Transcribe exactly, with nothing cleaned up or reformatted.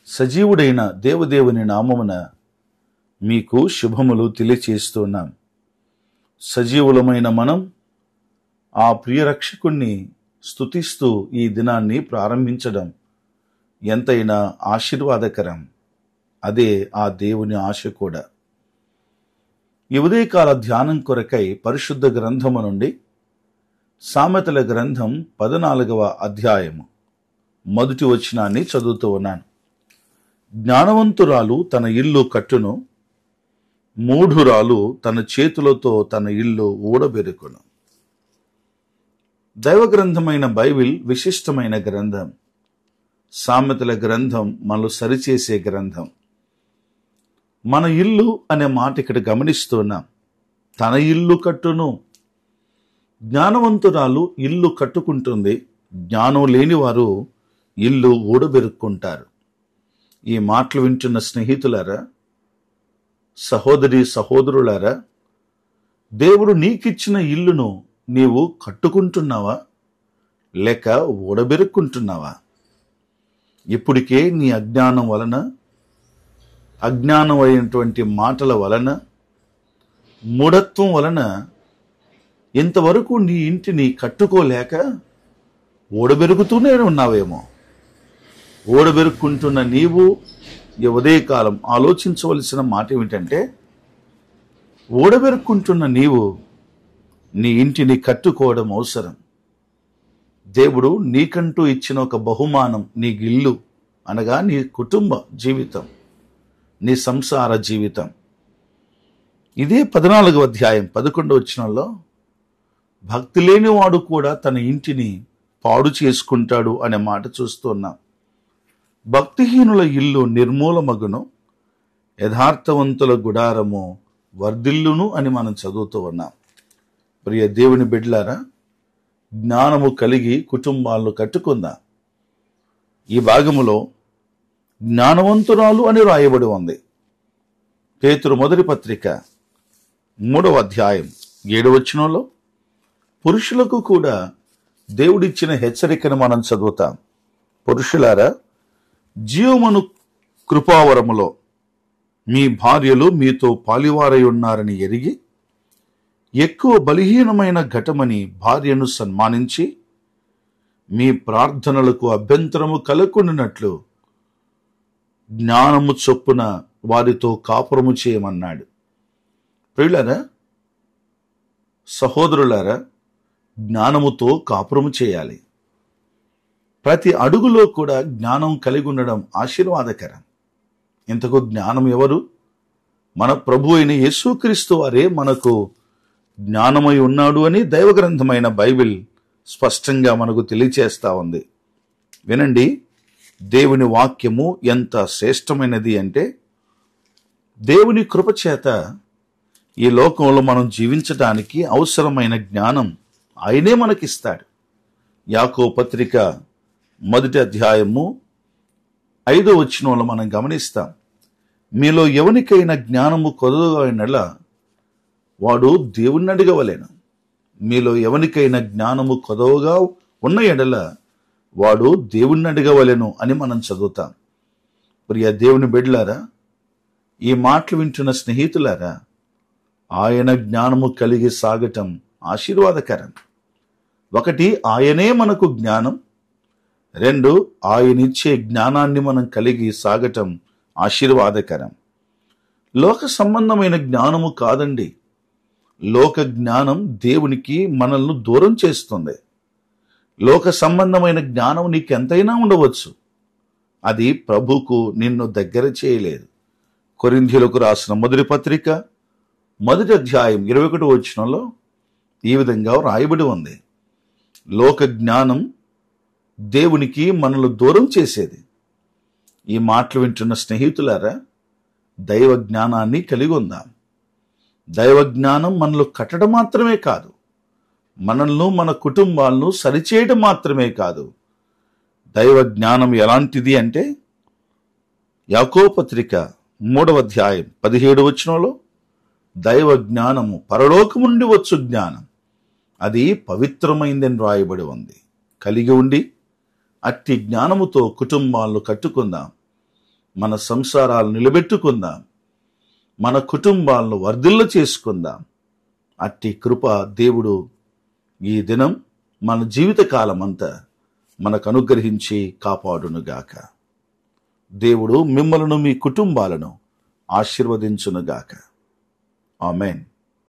సజీవుడైన దేవదేవుని నామమున మీకు శుభములు తెలియచేస్తున్నాం. సజీవులమైన మనం ఆ ప్రియ రక్షకుణ్ణి స్తుతిస్తూ ఈ దినాన్ని ప్రారంభించడం ఎంతైనా ఆశీర్వాదకరం. అదే ఆ దేవుని ఆశ కూడా. ఈ ఉదయకాల ధ్యానం కొరకై పరిశుద్ధ గ్రంథము నుండి సామెతల గ్రంథం పద్నాలుగవ అధ్యాయము మొదటి వచనాన్ని చదువుతూ ఉన్నాను. జ్ఞానవంతురాలు తన ఇల్లు కట్టును, మూఢురాలు తన చేతులతో తన ఇల్లు ఊడబెరుకును. దైవ గ్రంథమైన బైబిల్ విశిష్టమైన గ్రంథం. సామెతల గ్రంథం మనల్ని సరిచేసే గ్రంథం. మన ఇల్లు అనే మాట ఇక్కడ గమనిస్తున్నాం. తన ఇల్లు కట్టును. జ్ఞానవంతురాలు ఇల్లు కట్టుకుంటుంది. జ్ఞానం లేని వారు ఇల్లు ఊడబెరుక్కుంటారు. ఈ మాటలు వింటున్న స్నేహితులారా, సహోదరి సహోదరులారా, దేవుడు నీకిచ్చిన ఇల్లును నీవు కట్టుకుంటున్నావా లేక ఊడబెరుక్కుంటున్నావా? ఇప్పటికే నీ అజ్ఞానం వలన, అజ్ఞానం అయినటువంటి మాటల వలన, మూఢత్వం వలన ఇంతవరకు నీ ఇంటిని కట్టుకోలేక ఊడబెరుగుతూనే ఉన్నావేమో. ఊడబెరుక్కుంటున్న నీవు ఈ ఉదయకాలం ఆలోచించవలసిన మాట ఏమిటంటే, ఊడబెరుక్కుంటున్న నీవు నీ ఇంటిని కట్టుకోవడం అవసరం. దేవుడు నీకంటూ ఇచ్చిన ఒక బహుమానం నీ ఇల్లు, అనగా నీ కుటుంబ జీవితం, నీ సంసార జీవితం. ఇదే పద్నాలుగవ అధ్యాయం పదకొండవ వచనంలో, భక్తి లేని వాడు కూడా తన ఇంటిని పాడు చేసుకుంటాడు అనే మాట చూస్తున్నాం. భక్తిహీనుల ఇల్లు నిర్మూలమగును, యథార్థవంతుల గుడారము వర్ధిల్లును అని మనం చదువుతూ ఉన్నాం. ప్రియ దేవుని బిడ్డలారా, జ్ఞానము కలిగి కుటుంబాలను కట్టుకుందాం. ఈ భాగములో జ్ఞానవంతురాలు అని రాయబడి ఉంది. పేతురు మొదటి పత్రిక మూడవ అధ్యాయం ఏడవ వచనంలో పురుషులకు కూడా దేవుడిచ్చిన హెచ్చరికను మనం చదువుతాం. పురుషులారా, జీవమును కృపావరములో మీ భార్యలు మీతో పాలివారై ఉన్నారని ఎరిగి ఎక్కువ బలహీనమైన ఘటమని భార్యను సన్మానించి మీ ప్రార్థనలకు అభ్యంతరము కలగకుండానట్లు జ్ఞానము చొప్పున వారితో కాపురము చేయమన్నాడు. ప్రియులారా, సహోదరులారా, జ్ఞానముతో కాపురము చేయాలి. ప్రతి అడుగులో కూడా జ్ఞానం కలిగి ఉండడం ఆశీర్వాదకరం. ఇంతకు జ్ఞానం ఎవరు? మన ప్రభు అయిన యేసుక్రీస్తు వారే మనకు జ్ఞానమై ఉన్నాడు అని దైవ గ్రంథమైన బైబిల్ స్పష్టంగా మనకు తెలియచేస్తా ఉంది. వినండి, దేవుని వాక్యము ఎంత శ్రేష్టమైనది అంటే, దేవుని కృపచేత ఈ లోకంలో మనం జీవించడానికి అవసరమైన జ్ఞానం ఆయనే మనకిస్తాడు. యాకోబు పత్రిక మొదటి అధ్యాయము ఐదో వచనంలో మనం గమనిస్తాం, మీలో ఎవనికైనా జ్ఞానము కొదవగా అయినలా వాడు దేవుణ్ణి అడగవలెను. మీలో ఎవనికైనా జ్ఞానము కొదవగా ఉన్న ఎడల వాడు దేవుణ్ణి అడగవలెను అని మనం చదువుతాం. ప్రియ దేవుని బిడ్డలారా, ఈ మాటలు వింటున్న స్నేహితులారా, ఆయన జ్ఞానము కలిగి సాగటం ఆశీర్వాదకరం. ఒకటి, ఆయనే మనకు జ్ఞానం. రెండు, ఆయనిచ్చే జ్ఞానాన్ని మనం కలిగి సాగటం ఆశీర్వాదకరం. లోక సంబంధమైన జ్ఞానము కాదండి. లోక జ్ఞానం దేవునికి మనల్ని దూరం చేస్తుంది. లోక సంబంధమైన జ్ఞానం నీకు ఎంతైనా ఉండవచ్చు, అది ప్రభుకు నిన్ను దగ్గర చేయలేదు. కొరింథీయులకు రాసిన మొదటి పత్రిక మొదటి అధ్యాయం ఇరవై ఒకటి వచనంలో ఈ విధంగా రాయబడి ఉంది, లోక జ్ఞానం దేవునికి మనల్ని దూరం చేసేది. ఈ మాటలు వింటున్న స్నేహితులారా, దైవ జ్ఞానాన్ని కలిగి ఉందాం. దైవ జ్ఞానం మనలో కట్టడం మాత్రమే కాదు, మనల్ని మన కుటుంబాలను సరిచేయడం మాత్రమే కాదు. దైవ జ్ఞానం ఎలాంటిది అంటే, యాకోబు పత్రిక మూడవ అధ్యాయం పదిహేడు వచనంలో, దైవ జ్ఞానము పరలోకము నుండి వచ్చు జ్ఞానం, అది పవిత్రమైందని రాయబడి ఉంది. కలిగి ఉండి అట్టి జ్ఞానముతో కుటుంబాలను కట్టుకుందాం. మన సంసారాలు నిలబెట్టుకుందాం, మన కుటుంబాలను వర్ధిల్ల చేసుకుందాం. అట్టి కృప దేవుడు ఈ దినం మన జీవిత కాలమంతా మనకు అనుగ్రహించి కాపాడునుగాక. దేవుడు మిమ్మలను మీ కుటుంబాలను ఆశీర్వదించునుగాక. ఆమేన్.